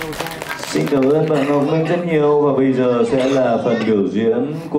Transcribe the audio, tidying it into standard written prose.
Xin cảm ơn bạn Ngọc Minh rất nhiều và bây giờ sẽ là phần biểu diễn của